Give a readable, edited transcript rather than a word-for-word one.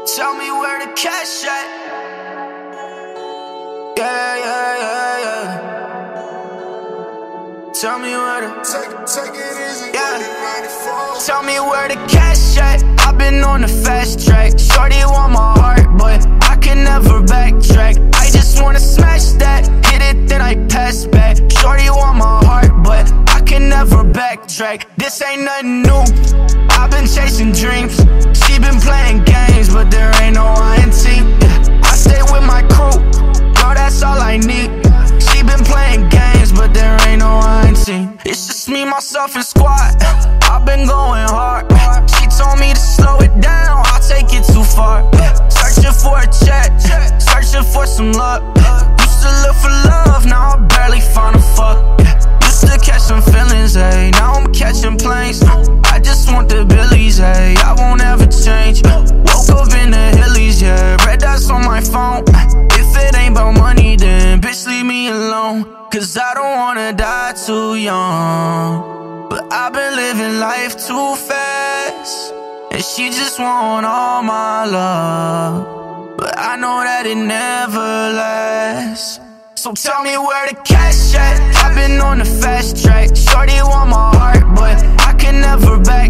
Tell me where the cash at. Yeah, yeah, yeah, yeah. Tell me where the take it easy. Yeah. Tell me where the cash at. I've been on the fast track. Shorty want my heart, but I can never backtrack. I just wanna smash that, hit it, then I pass back. Shorty want my heart, but I can never backtrack. This ain't nothing new. I've been chasing dreams. She been playing games, but there ain't no INT. I stay with my crew, girl, that's all I need. She been playing games, but there ain't no INT. It's just me, myself, and squad. I've been going hard. She told me to slow it down, I'll take it too far. Searching for a check, searching for some luck. Used to look for love, now I barely find a fuck. Used to catch some feelings, ayy, now I'm catching planes. I just want the billies, ayy, I won't ever change. Woke up in the hillies, yeah, red dots on my phone. If it ain't about money, then bitch, leave me alone. Cause I don't wanna die too young, but I've been living life too fast, and she just want all my love, but I know that it never lasts. So tell me where the cash at. I've been on the fast track. Shorty want my heart, but I can never back